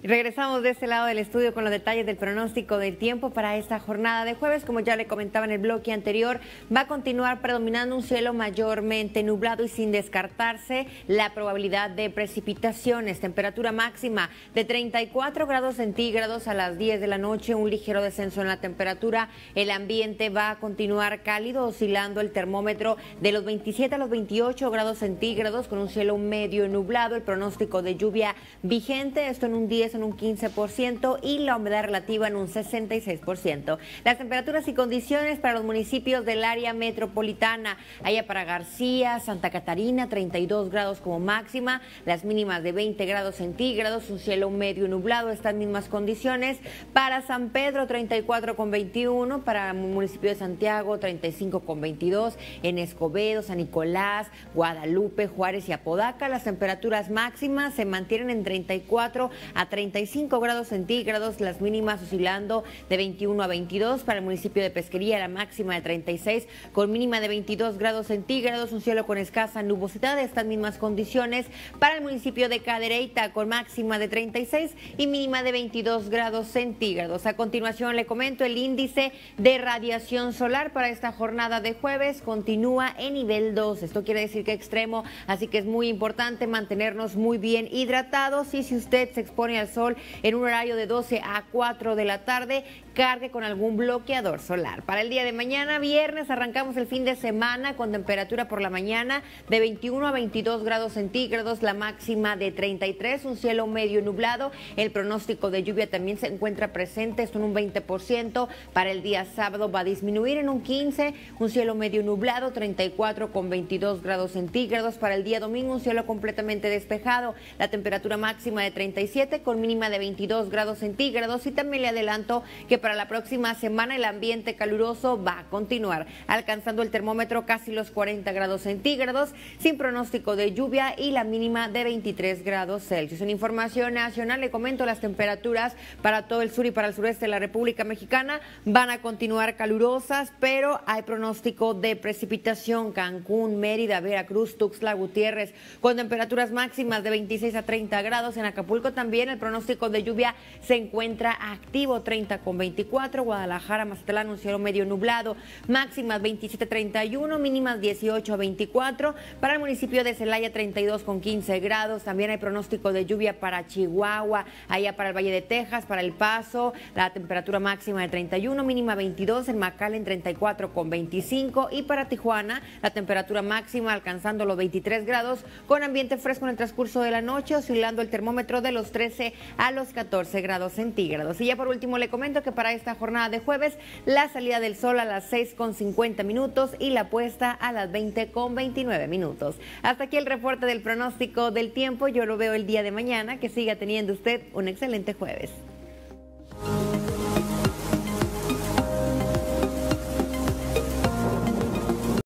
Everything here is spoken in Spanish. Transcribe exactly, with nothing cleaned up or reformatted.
Y regresamos de este lado del estudio con los detalles del pronóstico del tiempo para esta jornada de jueves. Como ya le comentaba en el bloque anterior, va a continuar predominando un cielo mayormente nublado y sin descartarse la probabilidad de precipitaciones. Temperatura máxima de treinta y cuatro grados centígrados a las diez de la noche, un ligero descenso en la temperatura. El ambiente va a continuar cálido, oscilando el termómetro de los veintisiete a los veintiocho grados centígrados con un cielo medio nublado. El pronóstico de lluvia vigente, esto en un diez, en un quince por ciento y la humedad relativa en un sesenta y seis por ciento. Las temperaturas y condiciones para los municipios del área metropolitana: allá para García, Santa Catarina, treinta y dos grados como máxima, las mínimas de veinte grados centígrados, un cielo medio nublado, estas mismas condiciones. Para San Pedro, treinta y cuatro con veintiuno, para el municipio de Santiago, treinta y cinco con veintidós, en Escobedo, San Nicolás, Guadalupe, Juárez y Apodaca, las temperaturas máximas se mantienen en treinta y cuatro a treinta y cinco grados centígrados, las mínimas oscilando de veintiuno a veintidós. Para el municipio de Pesquería, la máxima de treinta y seis con mínima de veintidós grados centígrados, un cielo con escasa nubosidad, estas mismas condiciones. Para el municipio de Cadereyta, con máxima de treinta y seis y mínima de veintidós grados centígrados. A continuación le comento el índice de radiación solar para esta jornada de jueves, continúa en nivel dos, esto quiere decir que extremo, así que es muy importante mantenernos muy bien hidratados, y si usted se expone al sol en un horario de doce a cuatro de la tarde, cargue con algún bloqueador solar. Para el día de mañana, viernes, arrancamos el fin de semana con temperatura por la mañana de veintiuno a veintidós grados centígrados, la máxima de treinta y tres, un cielo medio nublado. El pronóstico de lluvia también se encuentra presente, esto en un veinte por ciento. Para el día sábado va a disminuir en un quince, un cielo medio nublado, treinta y cuatro con veintidós grados centígrados. Para el día domingo, un cielo completamente despejado, la temperatura máxima de treinta y siete con mínima de veintidós grados centígrados. Y también le adelanto que para la próxima semana el ambiente caluroso va a continuar, alcanzando el termómetro casi los cuarenta grados centígrados, sin pronóstico de lluvia y la mínima de veintitrés grados Celsius. En información nacional le comento las temperaturas para todo el sur y para el sureste de la República Mexicana van a continuar calurosas, pero hay pronóstico de precipitación. Cancún, Mérida, Veracruz, Tuxtla Gutiérrez, con temperaturas máximas de veintiséis a treinta grados. En Acapulco también el pronóstico de lluvia se encuentra activo, treinta con veinticuatro. Guadalajara, Mazatlán, un cielo medio nublado, máximas veintisiete a treinta y uno, mínimas dieciocho a veinticuatro. Para el municipio de Celaya, treinta y dos con quince grados. También hay pronóstico de lluvia para Chihuahua, allá para el Valle de Texas, para El Paso, la temperatura máxima de treinta y uno, mínima veintidós. En McAllen, treinta y cuatro con veinticinco. Y para Tijuana, la temperatura máxima alcanzando los veintitrés grados, con ambiente fresco en el transcurso de la noche, oscilando el termómetro de los trece a los catorce grados centígrados. Y ya por último le comento que para esta jornada de jueves, la salida del sol a las seis con cincuenta minutos y la puesta a las veinte con veintinueve minutos. Hasta aquí el reporte del pronóstico del tiempo. Yo lo veo el día de mañana. Que siga teniendo usted un excelente jueves.